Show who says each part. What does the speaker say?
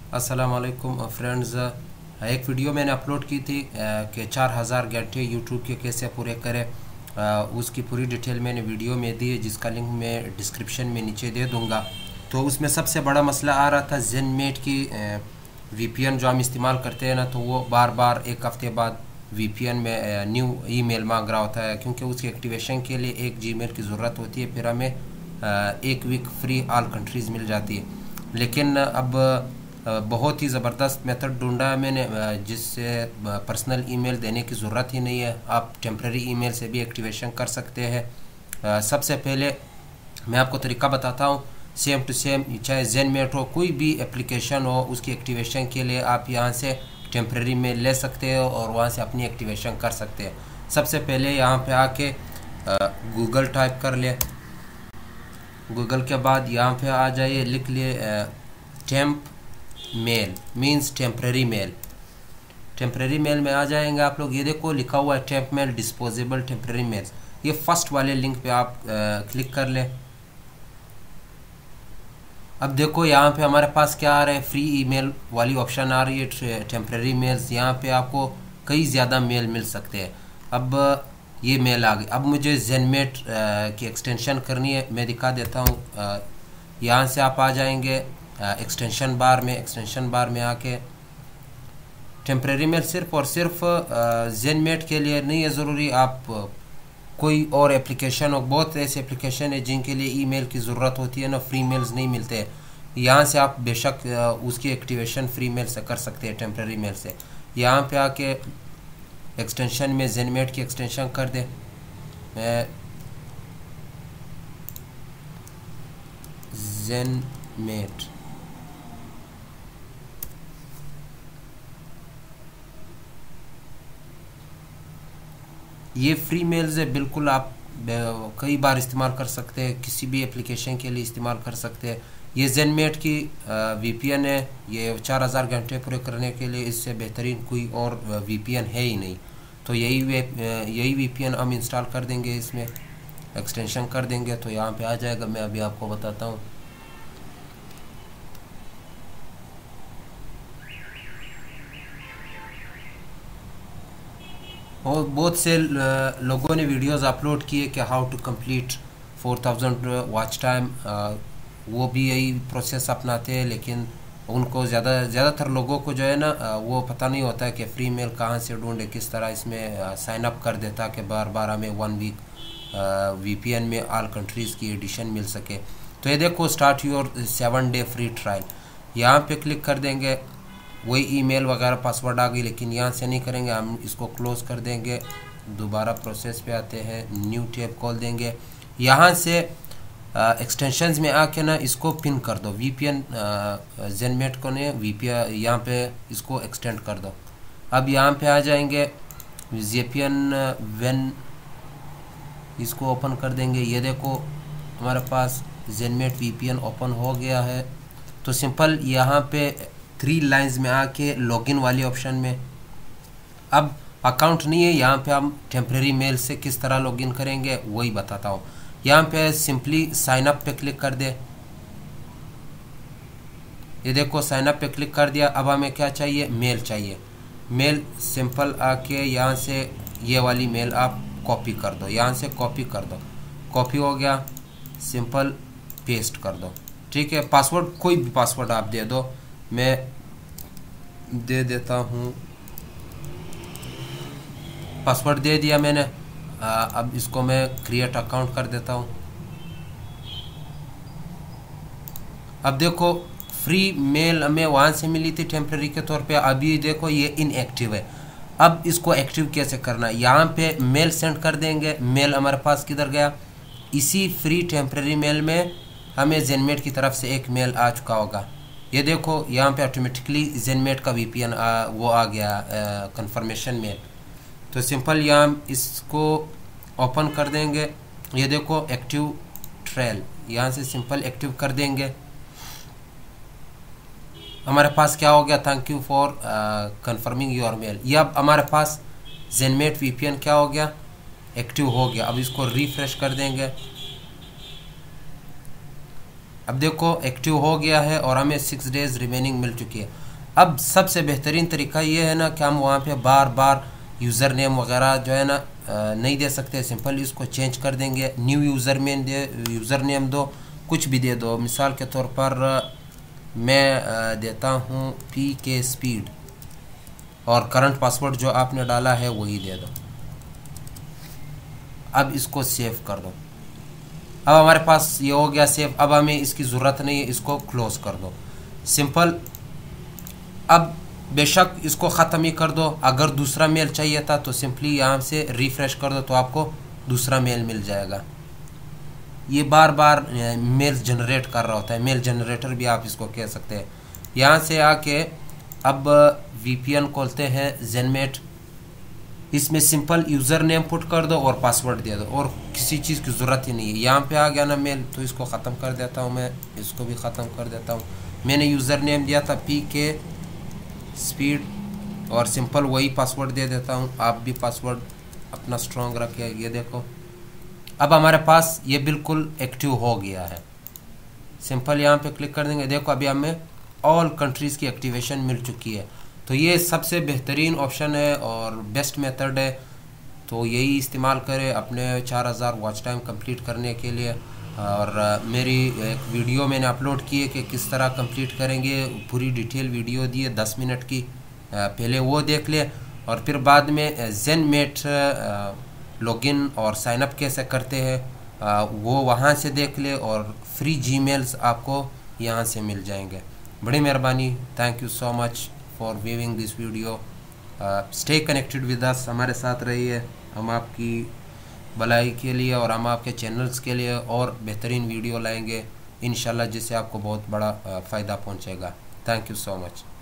Speaker 1: अस्सलाम वालेकुम फ्रेंड्स। एक वीडियो मैंने अपलोड की थी कि 4000 घंटे यूट्यूब के कैसे पूरे करें। उसकी पूरी डिटेल मैंने वीडियो में दी है, जिसका लिंक मैं डिस्क्रिप्शन में नीचे दे दूंगा। तो उसमें सबसे बड़ा मसला आ रहा था ज़ेनमेट की वीपीएन जो हम इस्तेमाल करते हैं ना, तो वो बार बार एक हफ़्ते बाद वीपीएन में न्यू ईमेल मांग रहा होता है, क्योंकि उसकी एक्टिवेशन के लिए एक जीमेल की ज़रूरत होती है। फिर हमें एक वीक फ्री ऑल कंट्रीज़ मिल जाती है। लेकिन अब बहुत ही ज़बरदस्त मेथड ढूंढा है मैंने, जिससे पर्सनल ईमेल देने की ज़रूरत ही नहीं है। आप टेम्प्रेरी ईमेल से भी एक्टिवेशन कर सकते हैं। सबसे पहले मैं आपको तरीका बताता हूँ, सेम टू सेम, चाहे ज़ेनमेट हो, कोई भी एप्लीकेशन हो, उसकी एक्टिवेशन के लिए आप यहाँ से टेम्प्रेरी मेल ले सकते हो और वहाँ से अपनी एक्टिवेशन कर सकते हैं। सबसे पहले यहाँ पे आके गूगल टाइप कर ले। गूगल के बाद यहाँ पे आ जाइए, लिख लिए temp mail means temporary mail. Temporary mail में आ जाएंगे आप लोग। ये देखो लिखा हुआ है temp mail disposable temporary mails. ये फर्स्ट वाले लिंक पे आप क्लिक कर लें। अब देखो यहाँ पे हमारे पास क्या आ रहा है, फ्री ईमेल वाली ऑप्शन आ रही है, टेम्प्रेरी मेल्स। यहाँ पे आपको कई ज़्यादा मेल मिल सकते हैं। अब ये मेल आ गई। अब मुझे ज़ेनमेट की एक्सटेंशन करनी है, मैं दिखा देता हूँ। यहाँ से आप आ जाएंगे एक्सटेंशन बार में। एक्सटेंशन बार में आके टेम्प्रेरी मेल सिर्फ और सिर्फ ज़ेनमेट के लिए नहीं है ज़रूरी, आप कोई और एप्लीकेशन हो, बहुत ऐसे एप्लीकेशन है जिनके लिए ईमेल की ज़रूरत होती है ना, फ्री मेल्स नहीं मिलते। यहाँ से आप बेशक उसकी एक्टिवेशन फ्री मेल से कर सकते हैं, टेम्प्रेरी मेल से। यहाँ पे आके एक्सटेंशन में ज़ेनमेट की एक्सटेंशन कर दे। ज़ेनमेट ये फ्री मेल्स है, बिल्कुल आप कई बार इस्तेमाल कर सकते हैं, किसी भी एप्लीकेशन के लिए इस्तेमाल कर सकते हैं। ये ज़ेनमेट की वीपीएन है, ये 4000 घंटे पूरे करने के लिए इससे बेहतरीन कोई और वीपीएन है ही नहीं। तो यही वीपीएन हम इंस्टॉल कर देंगे, इसमें एक्सटेंशन कर देंगे तो यहाँ पे आ जाएगा। मैं अभी आपको बताता हूँ। और बहुत से लोगों ने वीडियोस अपलोड किए कि how to complete 4000 watch time. वो भी यही प्रोसेस अपनाते हैं, लेकिन उनको ज़्यादातर लोगों को जो है ना, वो पता नहीं होता है कि फ्री मेल कहाँ से ढूंढे, किस तरह इसमें साइन अप कर देता कि बार बार हमें 1 वीक वीपीएन में ऑल कंट्रीज़ की एडिशन मिल सके। तो ये देखो start your 7 day free trial, यहाँ पे क्लिक कर देंगे। वही ईमेल वगैरह पासवर्ड आ गई, लेकिन यहाँ से नहीं करेंगे, हम इसको क्लोज कर देंगे। दोबारा प्रोसेस पे आते हैं, न्यू टैब खोल देंगे। यहाँ से एक्सटेंशंस में आके ना इसको पिन कर दो, वीपीएन ज़ेनमेट को ने वीपीएन यहाँ पे इसको एक्सटेंड कर दो। अब यहाँ पे आ जाएंगे वीपीएन वेन, इसको ओपन कर देंगे। ये देखो हमारे पास ज़ेनमेट वीपीएन ओपन हो गया है। तो सिंपल यहाँ पे 3 लाइंस में आके लॉगिन वाली ऑप्शन में, अब अकाउंट नहीं है, यहाँ पे हम टेम्प्रेरी मेल से किस तरह लॉगिन करेंगे वही बताता हूँ। यहाँ पे सिंपली साइन अप पे क्लिक कर दे। ये देखो साइन अप पे क्लिक कर दिया। अब हमें क्या चाहिए, मेल चाहिए। मेल सिंपल आके यहाँ से ये वाली मेल आप कॉपी कर दो, यहाँ से कॉपी कर दो। कॉपी हो गया, सिंपल पेस्ट कर दो। ठीक है, पासवर्ड कोई भी पासवर्ड आप दे दो, मैं दे देता हूँ, पासवर्ड दे दिया मैंने। अब इसको मैं क्रिएट अकाउंट कर देता हूँ। अब देखो फ्री मेल हमें वहाँ से मिली थी टेम्प्रेरी के तौर पे, अभी देखो ये इनएक्टिव है। अब इसको एक्टिव कैसे करना है, यहाँ पे मेल सेंड कर देंगे। मेल हमारे पास किधर गया, इसी फ्री टेम्प्रेरी मेल में हमें ज़ेनमेट की तरफ से एक मेल आ चुका होगा। ये देखो यहाँ पे ऑटोमेटिकली ज़ेनमेट का वीपीएन वो आ गया कंफर्मेशन मेल। तो सिंपल यहाँ इसको ओपन कर देंगे। ये देखो एक्टिव ट्रेल, यहाँ से सिंपल एक्टिव कर देंगे। हमारे पास क्या हो गया, thank you for confirming your mail. ये अब हमारे पास ज़ेनमेट वीपीएन क्या हो गया, एक्टिव हो गया। अब इसको रिफ्रेश कर देंगे। अब देखो एक्टिव हो गया है और हमें 6 डेज़ रिमेनिंग मिल चुकी है। अब सबसे बेहतरीन तरीका ये है ना कि हम वहाँ पे बार बार यूज़र नेम वगैरह जो है ना नहीं दे सकते। सिंपल इसको चेंज कर देंगे, न्यू यूज़र नेम दो, कुछ भी दे दो। मिसाल के तौर पर मैं देता हूँ PK स्पीड और करंट पासवर्ड जो आपने डाला है वही दे दो। अब इसको सेव कर दो। अब हमारे पास ये हो गया सेव। अब हमें इसकी ज़रूरत नहीं है, इसको क्लोज कर दो। सिंपल। अब बेशक इसको ख़त्म ही कर दो। अगर दूसरा मेल चाहिए था तो सिंपली यहाँ से रिफ़्रेश कर दो तो आपको दूसरा मेल मिल जाएगा। ये बार बार मेल जनरेट कर रहा होता है, मेल जनरेटर भी आप इसको कह सकते हैं। यहाँ से आके अब VPN खोलते हैं ZenMate। इसमें सिंपल यूज़र नेम पुट कर दो और पासवर्ड दे दो और किसी चीज़ की ज़रूरत ही नहीं है। यहाँ पे आ गया ना मेल, तो इसको ख़त्म कर देता हूँ मैं, इसको भी ख़त्म कर देता हूँ। मैंने यूज़र नेम दिया था PK स्पीड और सिंपल वही पासवर्ड दे देता हूँ। आप भी पासवर्ड अपना स्ट्रॉन्ग रखिए। ये देखो अब हमारे पास ये बिल्कुल एक्टिव हो गया है। सिंपल यहाँ पे क्लिक कर देंगे, देखो अभी हमें ऑल कंट्रीज़ की एक्टिवेशन मिल चुकी है। तो ये सबसे बेहतरीन ऑप्शन है और बेस्ट मेथड है, तो यही इस्तेमाल करें अपने 4000 वॉच टाइम कंप्लीट करने के लिए। और मेरी एक वीडियो मैंने अपलोड की है कि किस तरह कंप्लीट करेंगे, पूरी डिटेल वीडियो दी है 10 मिनट की, पहले वो देख ले और फिर बाद में ZenMate लॉगिन और साइनअप कैसे करते हैं वो वहाँ से देख ले और फ्री जीमेल्स आपको यहाँ से मिल जाएंगे। बड़ी मेहरबानी। Thank you so much for viewing this video. Stay connected with us, हमारे साथ रहिए। हम आपकी भलाई के लिए और हम आपके चैनल्स के लिए और बेहतरीन वीडियो लाएंगे इंशाल्लाह, जिससे आपको बहुत बड़ा फ़ायदा पहुंचेगा। Thank you so much.